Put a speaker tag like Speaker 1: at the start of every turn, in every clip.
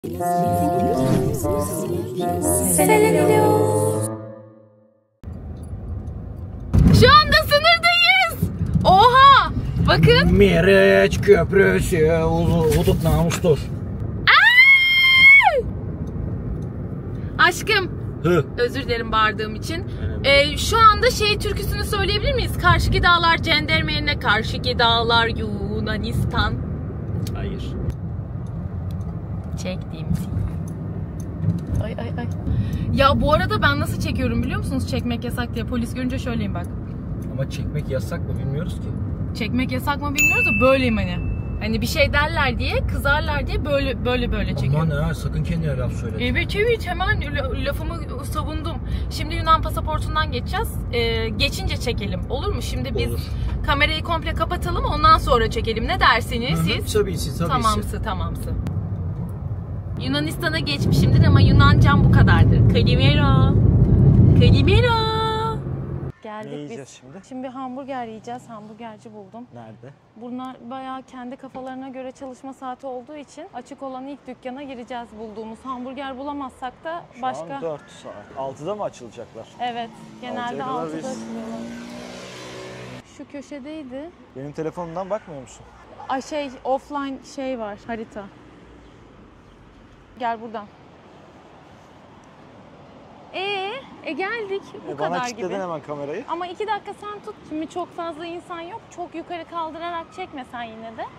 Speaker 1: Şu anda sınırdayız. Oha! Bakın.
Speaker 2: Meriç Köprüsü hudut namustur.
Speaker 1: Aşkım.
Speaker 2: Hı.
Speaker 1: Özür dilerim bağırdığım için. Şu anda türküsünü söyleyebilir miyiz? Karşıki dağlar cendermeyene, karşıki dağlar Yunanistan.
Speaker 2: Hayır.
Speaker 1: Çektiğim. Ay. Ya bu arada ben nasıl çekiyorum biliyor musunuz? Çekmek yasak diye. Polis görünce şöyleyim bak.
Speaker 2: Ama çekmek yasak mı bilmiyoruz ki.
Speaker 1: Çekmek yasak mı bilmiyoruz da böyleyim hani. Hani bir şey derler diye, kızarlar diye böyle çekiyorum.
Speaker 2: Aman ha, sakın kendine laf söyle.
Speaker 1: Evet hemen lafımı savundum. Şimdi Yunan pasaportundan geçeceğiz. Geçince çekelim. Olur mu? Şimdi biz kamerayı komple kapatalım, ondan sonra çekelim. Ne dersiniz siz?
Speaker 2: Tabii.
Speaker 1: Tamamsı. Yunanistan'a geçmişimdir ama Yunancam bu kadardır. Kalimero. Geldik
Speaker 2: ne yiyeceğiz
Speaker 1: biz.
Speaker 2: şimdi?
Speaker 1: Şimdi hamburger yiyeceğiz. Hamburgerci buldum.
Speaker 2: Nerede?
Speaker 1: Bunlar bayağı kendi kafalarına göre çalışma saati olduğu için açık olan ilk dükkana gireceğiz bulduğumuz. Hamburger bulamazsak da başka...
Speaker 2: Şu an 4 saat. 6'da mı açılacaklar?
Speaker 1: Evet. Genelde 6'da
Speaker 2: biz...
Speaker 1: açılıyorlar. Şu köşedeydi.
Speaker 2: Benim telefonumdan bakmıyor musun?
Speaker 1: Offline var. Harita. Gel buradan. Geldik. Bu kadar
Speaker 2: Bana
Speaker 1: gibi.
Speaker 2: kilitledin hemen kamerayı.
Speaker 1: Ama 2 dakika sen tut. Şimdi çok fazla insan yok. Çok yukarı kaldırarak çekme sen yine de.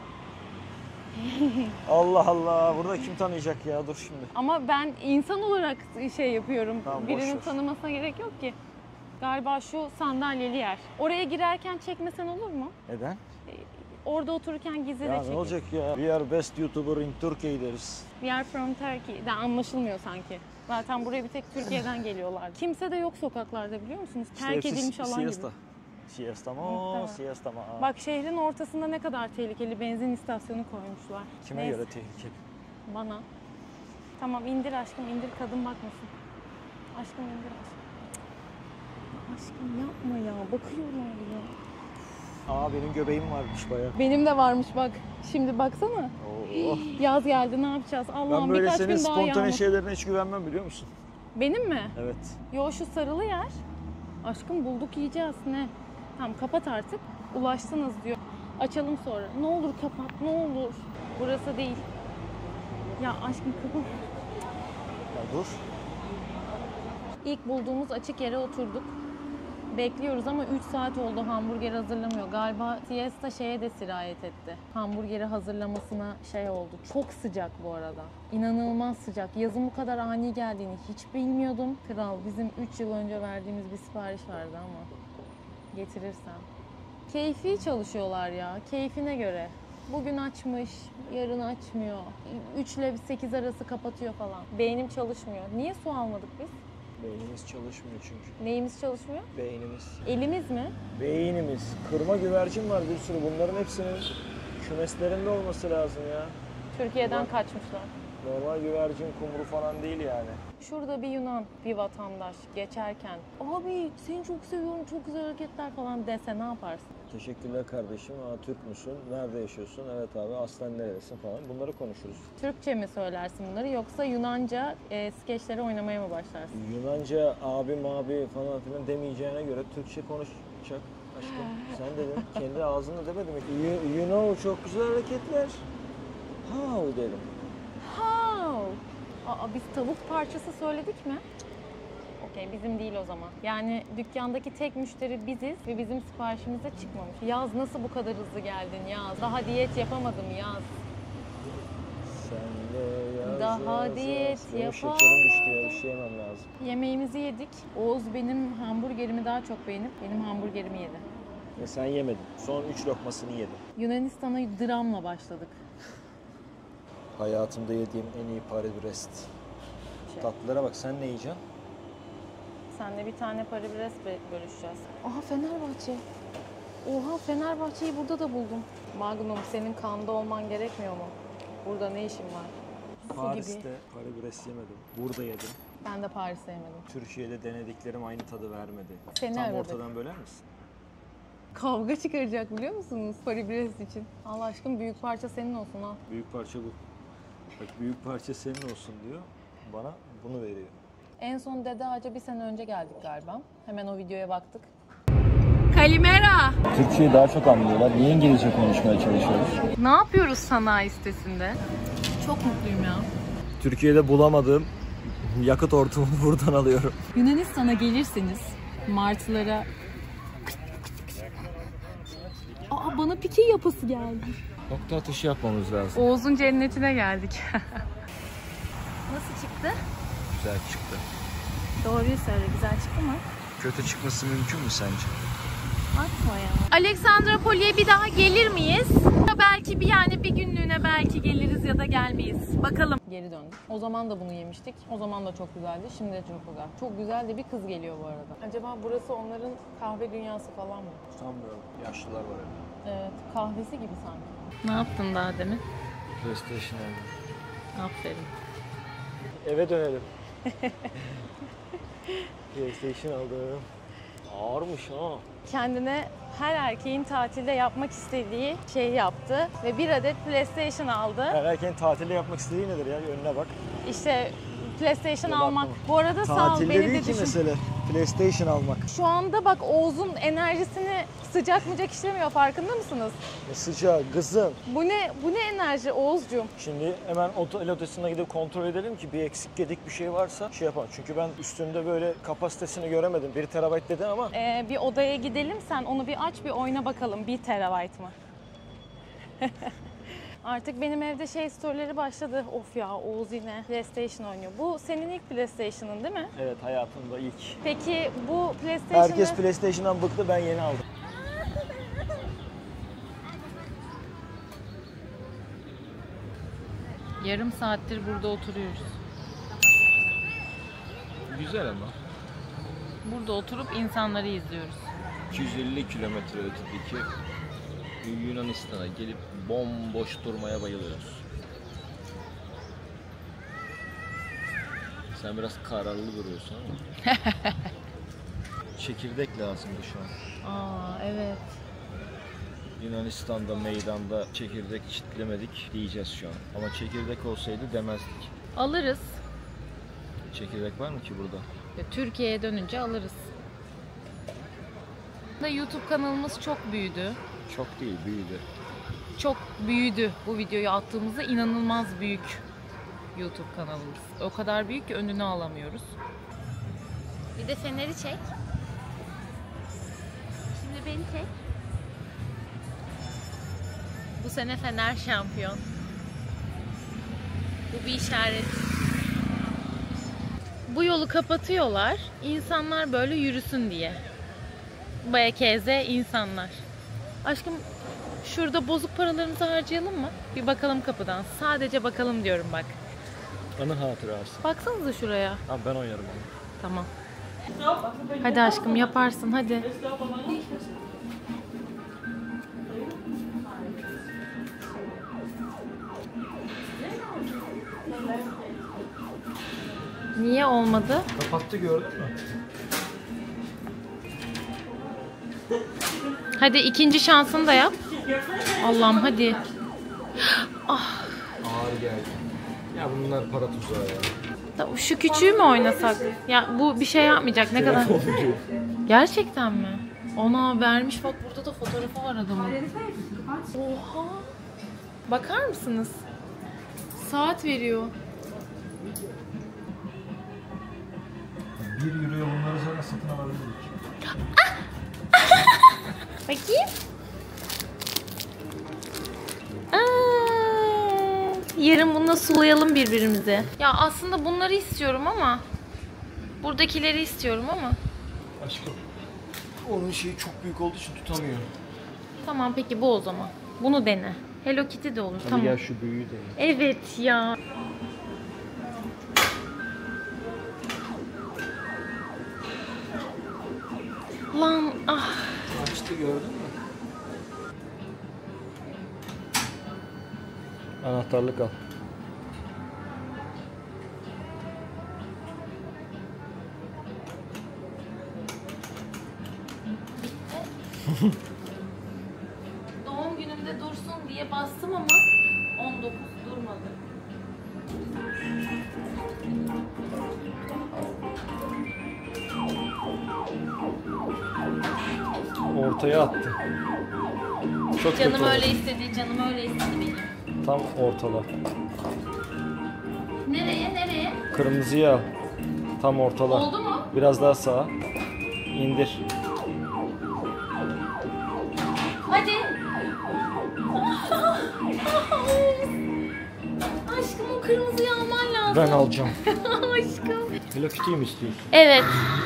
Speaker 2: Allah Allah. Burada kim tanıyacak ya? Dur şimdi.
Speaker 1: Ama ben insan olarak yapıyorum.
Speaker 2: Tamam,
Speaker 1: birinin tanımasına gerek yok ki. Galiba şu sandalyeli yer. Oraya girerken çekmesen olur mu?
Speaker 2: Neden?
Speaker 1: Orada otururken gizli de
Speaker 2: Ya
Speaker 1: çekin.
Speaker 2: ne olacak ya? We are best YouTuber in Turkey deriz.
Speaker 1: We are from Turkey. De anlaşılmıyor sanki. Zaten buraya bir tek Türkiye'den geliyorlar. Kimse de yok sokaklarda biliyor musunuz? Terk edilmiş alan gibi.
Speaker 2: Siesta mı?
Speaker 1: Bak şehrin ortasında ne kadar tehlikeli benzin istasyonu koymuşlar.
Speaker 2: Kime göre tehlikeli?
Speaker 1: Bana. Tamam indir aşkım indir, kadın bakmasın. Aşkım indir aşkım. Aşkım yapma ya, bakıyorlar ya.
Speaker 2: Benim göbeğim varmış bayağı.
Speaker 1: Benim de varmış bak. Şimdi baksana. Yaz geldi, ne yapacağız? Allah'ım
Speaker 2: ben böyle
Speaker 1: birkaç
Speaker 2: senin
Speaker 1: gün daha
Speaker 2: spontane
Speaker 1: yağmur.
Speaker 2: şeylerine hiç güvenmem biliyor musun?
Speaker 1: Benim mi?
Speaker 2: Evet.
Speaker 1: Yo şu sarılı yer. Aşkım bulduk yiyeceğiz ne? Tamam kapat artık. Ulaştınız diyor. Açalım sonra. Ne olur kapat ne olur. Burası değil. Ya aşkım kapat.
Speaker 2: Ya dur.
Speaker 1: İlk bulduğumuz açık yere oturduk. Bekliyoruz ama 3 saat oldu hamburger hazırlamıyor. Galiba siesta de sirayet etti. Hamburgeri hazırlamasına oldu. Çok sıcak bu arada. İnanılmaz sıcak. Yazın bu kadar ani geldiğini hiç bilmiyordum. Kral bizim 3 yıl önce verdiğimiz bir sipariş vardı ama getirirsem. Keyfi çalışıyorlar ya. Keyfine göre. Bugün açmış, yarın açmıyor. 3 ile 8 arası kapatıyor falan. Beynim çalışmıyor. Niye su almadık biz?
Speaker 2: Beynimiz çalışmıyor çünkü.
Speaker 1: Neyimiz çalışmıyor?
Speaker 2: Beynimiz.
Speaker 1: Elimiz mi?
Speaker 2: Beynimiz. Kırma güvercin var bir sürü. Bunların hepsinin kümeslerinde olması lazım ya.
Speaker 1: Türkiye'den kaçmışlar.
Speaker 2: Normal güvercin kumru falan değil yani.
Speaker 1: Şurada bir Yunan, bir vatandaş geçerken abi seni çok seviyorum, çok güzel hareketler falan dese ne yaparsın?
Speaker 2: Teşekkürler kardeşim. Türk müsün? Nerede yaşıyorsun? Evet abi. Aslen neredesin falan. Bunları konuşuruz.
Speaker 1: Türkçe mi söylersin bunları yoksa Yunanca skeçleri oynamaya mı başlarsın?
Speaker 2: Yunanca abi falan filan demeyeceğine göre Türkçe konuşacak aşkım. Sen dedin. Kendi ağzınla demedin mi? You know çok güzel hareketler. How dedim.
Speaker 1: How? Biz tavuk parçası söyledik mi? Okey, bizim değil o zaman. Yani dükkandaki tek müşteri biziz ve bizim siparişimize çıkmamış. Yaz nasıl bu kadar hızlı geldin Yaz? Daha diyet yapamadım Yaz.
Speaker 2: Sen de yaz.
Speaker 1: Daha diyet
Speaker 2: Benim
Speaker 1: yapamadım.
Speaker 2: şekerim düştü ya. Bir şey yemem lazım.
Speaker 1: Yemeğimizi yedik. Oğuz benim hamburgerimi daha çok beğenip benim hamburgerimi yedi.
Speaker 2: Ve sen yemedin. Son 3 lokmasını yedin.
Speaker 1: Yunanistan'a dramla başladık.
Speaker 2: Hayatımda yediğim en iyi Paris-Brest. Tatlılara bak, sen ne yiyeceksin?
Speaker 1: Senle bir tane Paris-Brest bölüşeceğiz. Aha Fenerbahçe. Oha Fenerbahçe'yi burada da buldum. Magnum senin kanda olman gerekmiyor mu? Burada ne işin var?
Speaker 2: Paris'te Paris-Brest yemedim. Burada yedim.
Speaker 1: Ben de Paris'te yemedim.
Speaker 2: Türkiye'de denediklerim aynı tadı vermedi.
Speaker 1: Seni
Speaker 2: Tam
Speaker 1: aradık.
Speaker 2: ortadan böler misin?
Speaker 1: Kavga çıkaracak biliyor musunuz Paris-Brest için? Allah aşkına büyük parça senin olsun ha.
Speaker 2: Büyük parça bu. Bak büyük parça senin olsun diyor. Bana bunu veriyor.
Speaker 1: En son Dede Ağaç'a bir sene önce geldik galiba. Hemen o videoya baktık. Kalimera.
Speaker 2: Türkçeyi daha çok anlıyorlar. Niye İngilizce konuşmaya çalışıyoruz?
Speaker 1: Ne yapıyoruz sanayi sitesinde? Çok mutluyum ya.
Speaker 2: Türkiye'de bulamadığım yakıt hortumunu buradan alıyorum.
Speaker 1: Yunanistan'a gelirseniz martılara... Aa, bana pike yapası geldi.
Speaker 2: Nokta atışı yapmamız lazım.
Speaker 1: Oğuz'un cennetine geldik. Nasıl çıktı?
Speaker 2: Güzel çıktı.
Speaker 1: Doğruyu söyle, güzel çıktı mı?
Speaker 2: Kötü çıkması mümkün mü sence?
Speaker 1: Atma ya. Aleksandrapoli'ye bir daha gelir miyiz? Belki bir günlüğüne belki geliriz ya da gelmeyiz. Bakalım. Geri döndük. O zaman da bunu yemiştik. O zaman da çok güzeldi. Şimdi de çok güzel. Çok güzel de bir kız geliyor bu arada. Acaba burası onların kahve dünyası falan mı?
Speaker 2: Sanmıyorum. Yaşlılar var evde.
Speaker 1: Evet. Kahvesi gibi sanki. Ne yaptın daha demin?
Speaker 2: PlayStation aldım.
Speaker 1: Aferin.
Speaker 2: Eve dönelim. PlayStation aldım. Ağırmış ha.
Speaker 1: Kendine her erkeğin tatilde yapmak istediği şeyi yaptı ve bir adet PlayStation aldı.
Speaker 2: Her erkeğin tatilde yapmak istediği nedir ya? Önüne bak.
Speaker 1: İşte PlayStation
Speaker 2: Dur,
Speaker 1: almak.
Speaker 2: bakma.
Speaker 1: Bu arada sağ ol,
Speaker 2: Tatilde
Speaker 1: beni de
Speaker 2: değil ki
Speaker 1: düşün.
Speaker 2: mesele. PlayStation almak.
Speaker 1: Şu anda bak Oğuz'un enerjisini sıcak mıcak işlemiyor, farkında mısınız?
Speaker 2: Sıcağı, kızım.
Speaker 1: Bu ne enerji Oğuzcuğum?
Speaker 2: Şimdi hemen el odasına gidip kontrol edelim ki bir eksik gedik bir şey varsa şey yapalım. Çünkü ben üstünde böyle kapasitesini göremedim. 1 TB dedi ama.
Speaker 1: Bir odaya gidelim, sen onu bir aç, bir oyna bakalım 1 TB mı? Artık benim evde storyleri başladı. Of ya, Oğuz yine PlayStation oynuyor. Bu senin ilk PlayStation'ın değil mi?
Speaker 2: Evet, hayatımda ilk.
Speaker 1: Peki bu PlayStation'ı...
Speaker 2: Herkes PlayStation'dan bıktı, ben yeni aldım.
Speaker 1: Yarım saattir burada oturuyoruz.
Speaker 2: Güzel ama.
Speaker 1: Burada oturup insanları izliyoruz.
Speaker 2: 250 kilometre ötedeki Yunanistan'a gelip bomboş durmaya bayılıyoruz. Sen biraz kararlı duruyorsun ama. Çekirdek lazımdı şu an.
Speaker 1: Aa evet.
Speaker 2: Yunanistan'da meydanda çekirdek çitlemedik diyeceğiz şu an. Ama çekirdek olsaydı demezdik.
Speaker 1: Alırız.
Speaker 2: Çekirdek var mı ki burada?
Speaker 1: Türkiye'ye dönünce alırız. YouTube kanalımız çok büyüdü.
Speaker 2: Çok değil, büyüdü.
Speaker 1: Çok büyüdü. Bu videoyu attığımızda inanılmaz büyük YouTube kanalımız. O kadar büyük ki önünü alamıyoruz. Bir de Fener'i çek. Şimdi beni çek. Bu sene Fener şampiyon. Bu bir işaret. Bu yolu kapatıyorlar. İnsanlar böyle yürüsün diye. Bayakeze insanlar. Aşkım şurada bozuk paralarımızı harcayalım mı? Bir bakalım kapıdan. Sadece bakalım diyorum bak.
Speaker 2: Anı hatırası.
Speaker 1: Baksanıza şuraya.
Speaker 2: Tamam, ben oynarım onu.
Speaker 1: Tamam. Hadi aşkım yaparsın hadi. Niye olmadı?
Speaker 2: Kapattı, gördün mü?
Speaker 1: Hadi ikinci şansını da yap. Allah'ım hadi.
Speaker 2: Ağır geldi. Ya bunlar para tuzağı ya.
Speaker 1: Şu küçüğü mü oynasak? Ya bu bir şey yapmayacak ne kadar? Gerçekten mi? Ona vermiş, bak burada da fotoğrafı var adamın. Oha. Bakar mısınız? Saat veriyor.
Speaker 2: 1 euroya bunları sonra satın alabilirdik.
Speaker 1: Bakayım. Yarın bununla sulayalım birbirimizi. Ya aslında bunları istiyorum ama buradakileri istiyorum ama.
Speaker 2: Aşkım, onun şeyi çok büyük olduğu için tutamıyor.
Speaker 1: Tamam peki bu o zaman. Bunu dene. Hello Kitty de olur.
Speaker 2: Hadi
Speaker 1: tamam.
Speaker 2: gel şu büyüğü de.
Speaker 1: Evet ya. Lan ah.
Speaker 2: Açtı, gördün mü? Anahtarlık al.
Speaker 1: Doğum günümde dursun diye bastım ama 19 durmadı.
Speaker 2: ortaya attı. Çok
Speaker 1: Canım
Speaker 2: kötü
Speaker 1: öyle
Speaker 2: oldu.
Speaker 1: istedi, canım öyle istedi benim.
Speaker 2: Tam ortada.
Speaker 1: Nereye?
Speaker 2: Kırmızıyı al. Tam ortada.
Speaker 1: Oldu mu?
Speaker 2: Biraz daha sağa. İndir.
Speaker 1: Hadi. Aşkım o kırmızıyı alman lazım.
Speaker 2: Ben alacağım.
Speaker 1: Aşkım.
Speaker 2: Hello Kitty'yi mi istiyorsun?
Speaker 1: Evet.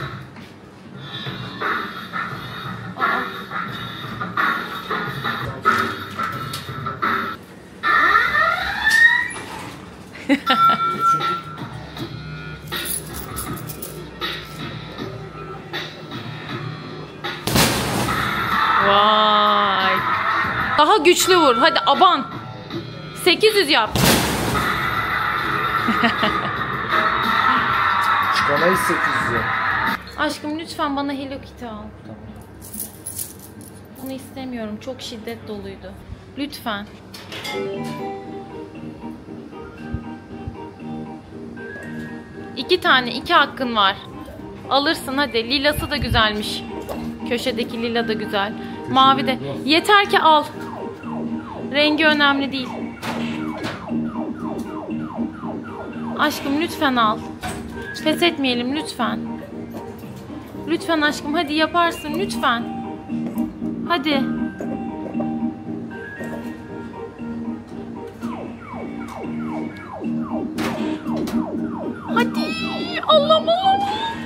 Speaker 1: Vay. Daha güçlü vur. Hadi aban. 800 yap.
Speaker 2: Çıkamayız 800'e.
Speaker 1: Aşkım lütfen bana Hello Kitty al. Onu istemiyorum. Çok şiddet doluydu. Lütfen. İki tane, 2 hakkın var. Alırsın hadi. Lilası da güzelmiş. Köşedeki lila da güzel. Mavi de. Yeter ki al. Rengi önemli değil. Aşkım lütfen al. Pes etmeyelim lütfen. Lütfen aşkım hadi yaparsın lütfen. Hadi. Hadi. Allah'ım Allah'ım.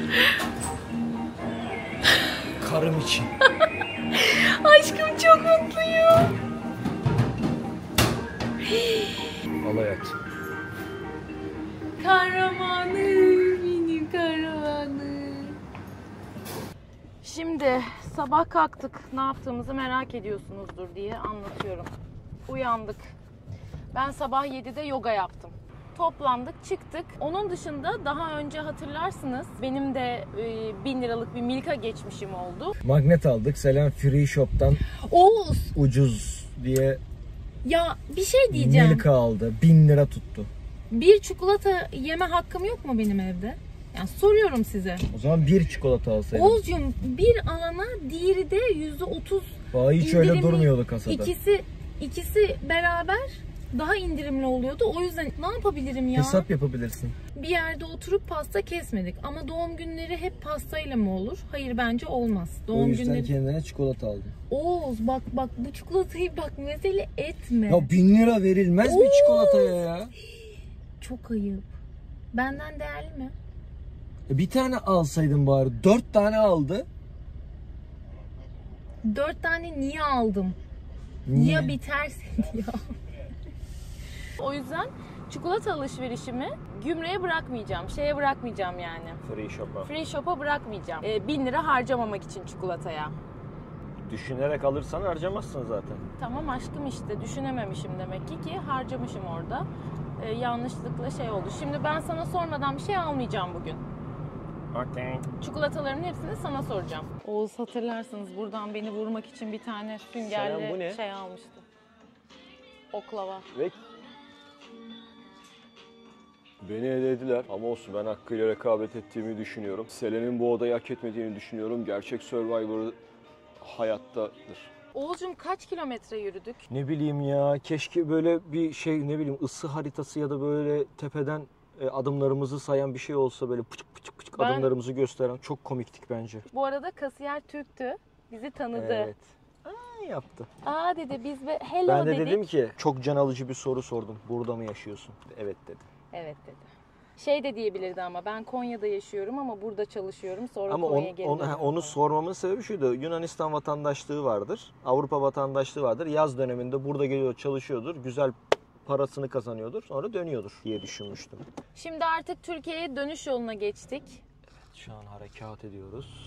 Speaker 2: Karım için.
Speaker 1: Aşkım çok mutluyum.
Speaker 2: Al hayat.
Speaker 1: Kahramanım, benim kahramanım. Şimdi sabah kalktık. Ne yaptığımızı merak ediyorsunuzdur diye anlatıyorum. Uyandık. Ben sabah 7'de yoga yaptım. Toplandık, çıktık. Onun dışında daha önce hatırlarsınız benim de 1000 liralık bir Milka geçmişim oldu.
Speaker 2: Magnet aldık. Selen Free Shop'tan
Speaker 1: Oğuz,
Speaker 2: ucuz diye
Speaker 1: ya bir şey diyeceğim.
Speaker 2: Milka aldı. 1000 lira tuttu.
Speaker 1: Bir çikolata yeme hakkım yok mu benim evde? Yani soruyorum size.
Speaker 2: O zaman bir çikolata alsaydın.
Speaker 1: Oğuzcuğum bir alana diğeri de %30
Speaker 2: Vay hiç öyle
Speaker 1: indirimli.
Speaker 2: durmuyordu kasada.
Speaker 1: İkisi beraber daha indirimli oluyordu. O yüzden ne yapabilirim ya?
Speaker 2: Hesap yapabilirsin.
Speaker 1: Bir yerde oturup pasta kesmedik. Ama doğum günleri hep pastayla mı olur? Hayır bence olmaz.
Speaker 2: O
Speaker 1: Doğum
Speaker 2: yüzden
Speaker 1: günleri...
Speaker 2: kendine çikolata aldın.
Speaker 1: Oğuz bak bu çikolatayı bak mesele etme.
Speaker 2: Ya 1000 lira verilmez mi çikolataya ya?
Speaker 1: Çok ayıp. Benden değerli mi?
Speaker 2: Bir tane alsaydın bari. 4 tane aldı.
Speaker 1: 4 tane niye aldım?
Speaker 2: Niye?
Speaker 1: Ya biterse diye. O yüzden çikolata alışverişimi gümrüğe bırakmayacağım. Şeye bırakmayacağım yani.
Speaker 2: Free Shop'a.
Speaker 1: Free shop'a bırakmayacağım. 1000 lira harcamamak için çikolataya.
Speaker 2: Düşünerek alırsan harcamazsın zaten.
Speaker 1: Tamam aşkım işte düşünememişim demek ki harcamışım orada. Yanlışlıkla şey oldu. Şimdi ben sana sormadan bir şey almayacağım bugün.
Speaker 2: Okay.
Speaker 1: Çikolataların hepsini sana soracağım. Oğuz hatırlarsınız buradan beni vurmak için bir tane
Speaker 2: Selam, bu ne?
Speaker 1: süngerli şey almıştı. Oklava.
Speaker 2: Ve beni elediler ama olsun ben hakkıyla rekabet ettiğimi düşünüyorum. Selen'in bu odayı hak etmediğini düşünüyorum. Gerçek Survivor hayattadır.
Speaker 1: Oğuzcum kaç kilometre yürüdük?
Speaker 2: Ne bileyim ya keşke böyle bir şey ne bileyim ısı haritası ya da böyle tepeden adımlarımızı sayan bir şey olsa böyle pıçık pıçık pıçık adımlarımızı gösteren çok komiktik bence.
Speaker 1: Bu arada kasiyer Türk'tü. Bizi tanıdı.
Speaker 2: Evet. Aa, yaptı.
Speaker 1: Aa dedi biz ve hello
Speaker 2: Ben de
Speaker 1: dedik.
Speaker 2: dedim ki çok can alıcı bir soru sordum. Burada mı yaşıyorsun? Evet dedi.
Speaker 1: Evet dedi. Şey de diyebilirdi ama ben Konya'da yaşıyorum ama burada çalışıyorum. Sonra
Speaker 2: Ama
Speaker 1: Konya'ya geri dönüyorum.
Speaker 2: onu sormamın sebebi şuydu. Yunanistan vatandaşlığı vardır. Avrupa vatandaşlığı vardır. Yaz döneminde burada geliyor çalışıyordur. Güzel parasını kazanıyordur. Sonra dönüyordur diye düşünmüştüm.
Speaker 1: Şimdi artık Türkiye'ye dönüş yoluna geçtik.
Speaker 2: Şu an harekat ediyoruz.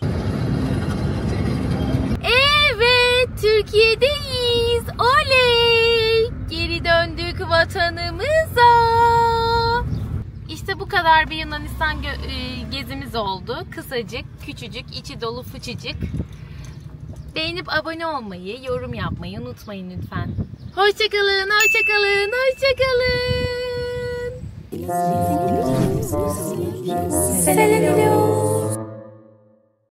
Speaker 1: Evet, Türkiye'deyiz. Oley! Geri döndük vatanımıza. İşte bu kadar bir Yunanistan gezimiz oldu. Kısacık, küçücük, içi dolu fıçıcık. Beğenip abone olmayı, yorum yapmayı unutmayın lütfen. Hoşçakalın, hoşçakalın, hoşçakalın.